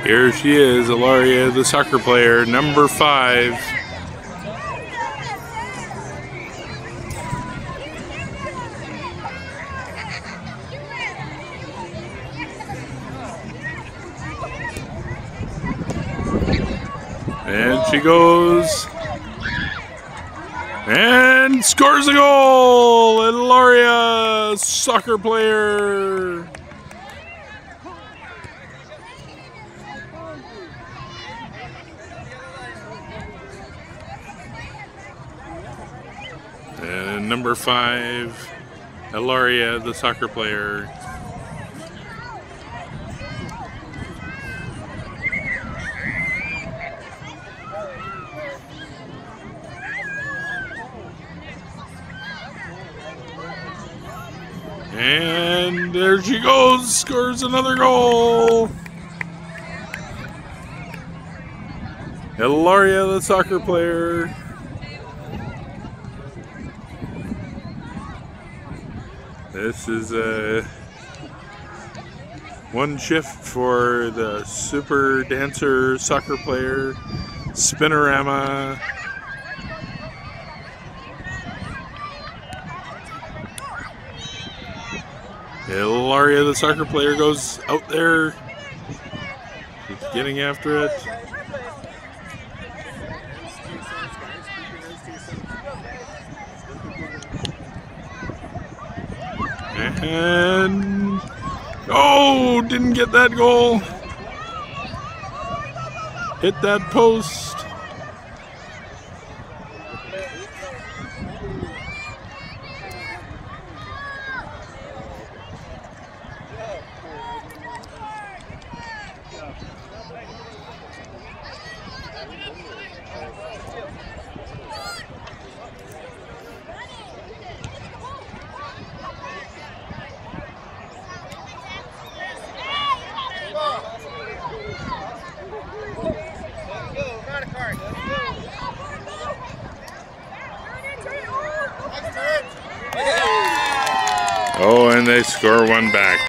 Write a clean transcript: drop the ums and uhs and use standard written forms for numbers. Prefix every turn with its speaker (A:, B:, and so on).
A: Here she is, Ilaria, the soccer player, number 5. And she goes and scores a goal! Ilaria, soccer player. And number 5, Ilaria, the soccer player. And there she goes, scores another goal. Ilaria, the soccer player. This is one shift for the super dancer soccer player, Spinorama. Ilaria, the soccer player, goes out there. She's getting after it. And oh, didn't get that goal. Hit that post. Oh, and they score one back.